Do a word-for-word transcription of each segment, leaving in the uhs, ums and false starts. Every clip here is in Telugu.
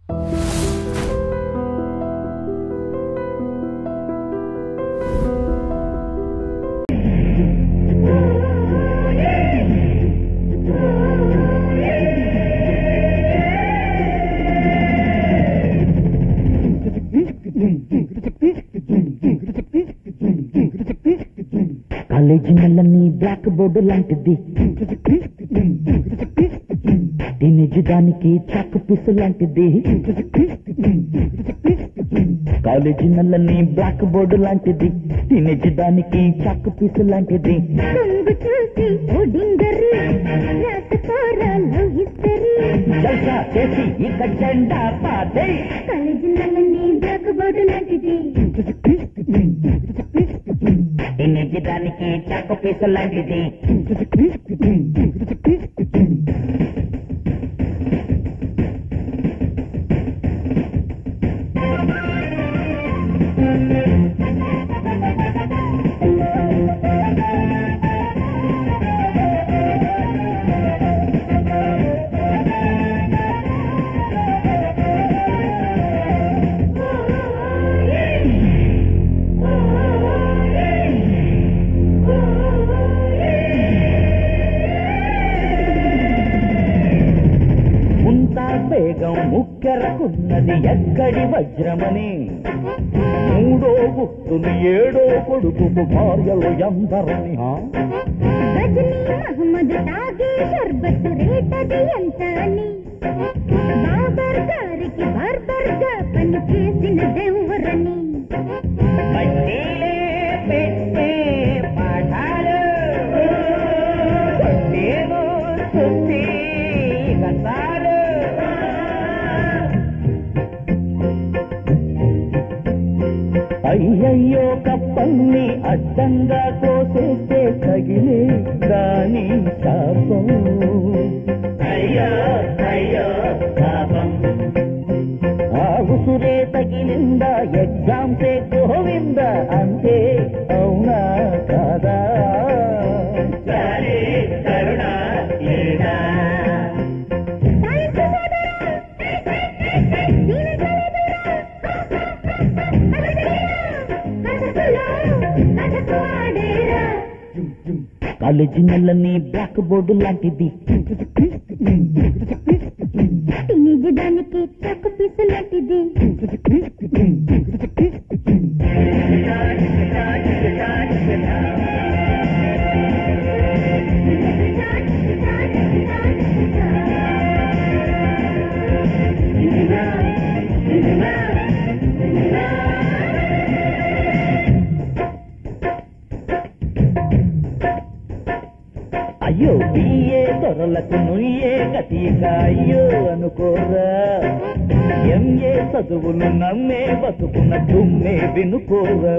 కాలేజీ నల్లని బ్లాక్ బోర్డు లాంటిది, టీనేజ్ దానికి చాకు పీసు లాంటిది. కాలేజీ నల్లని బ్లాక్ బోర్డు లాంటిది, టీనేజ్ దానికి చాకు పీసు లాంటిది. జల్సా చేసి ఇక జెండా పాదే. కాలేజీ నల్లని బ్లాక్ బోర్డు లాంటిది, టీనేజ్ దానికి చాకు పీసు లాంటిది. వేగం ముక్కెరకున్నది ఎక్కడి వజ్రమని, మూడో గుర్తులు ఏడో కొడుకు భార్యలు ఎందరని. మహమ్మద్ తాగే షర్బత్ రేటది ఎంత అని, బాబర్ గారికి బార్బర్ గా పని చేసిన దేవరని. అయ్యయ్యో కప్పల్ని అడ్డంగా కోసేస్తే తగిలే దాని శాపం. అయ్యో అయ్యో పాపం. ఆ ఉసురే తగిలిందా ఎగ్జామ్సే గోవింద అంతే, అవునా కాదా? సరే కరుణ ఏడా కాలేజీ నల్లని బ్లాక్ బోర్డు లాంటిది, టీనేజ్ దానికి చాకు పీసు లాంటిది. అయ్యో బియ్యే దొరలకు నుయ్యే గతిక అయ్యో అనుకోరా, ఎంఏ చదువులు నమ్మే బతుకున్న తుమ్మే వినుకోరా.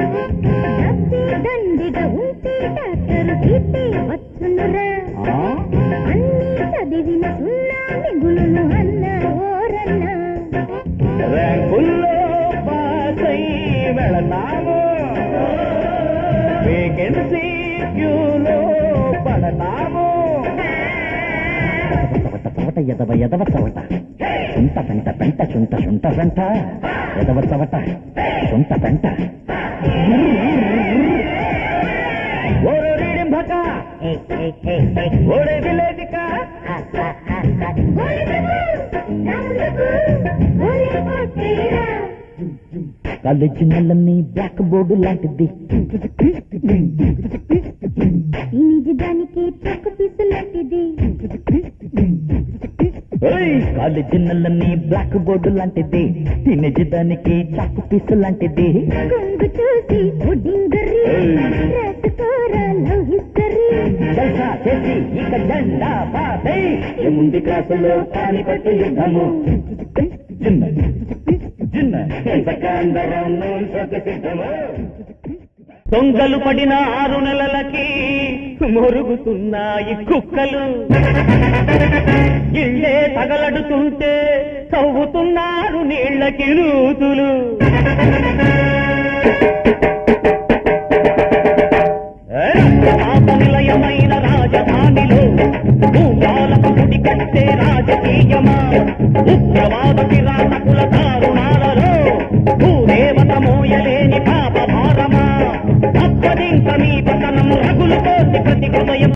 దండిగా ఉంటే డాక్టర్ సీటే వచ్చునురా, అన్ని చదివిన సున్నా మిగులును అన్న ఓరన్నా. ర్యాంకుల్లో పాసై వెళతాము, వేకెన్సీ క్యూలో పడతాము. చవట ఎదవ ఎదవ చవట, చుంట పెంట పెంట చుంట చుంట పెంట ఎదవ చవట చుంట పెంట. ఓరే రీడింభక ఓరే విలేదిక, కాలేజీ నల్లని బ్లాక్ బోర్డు లాంటిది, టీనేజ్ దానికి చాకు పీసు లాంటిది. కాలేజీ నల్లని బ్లాక్ బోర్డు లాంటిది, టీనేజ్ దానికి చాకు పీసు లాంటిది. కొంగు చూసి ఉడింగరి రాసుకోరా లవ్ హిస్టరీ. జల్సా చేసి ఇక జెండా పాతే. ముందు క్లాసులో పానిపట్టు యుద్ధము, చిన్న చిన్న దొంగలు పడిన ఆరు నెలలకి మొరుగుతున్నాయి కుక్కలు, ఇళ్ళే తగలడుతుంటే తవ్వుతున్నారు నీళ్లకి నూతులు. నిలయమైన రాజధానిలో భూపాలకు గుడి కట్టే రాజకీయమా, ఉగ్రవాద కిరాత మీద తనము రగులు కోసి ప్రతి హృదయం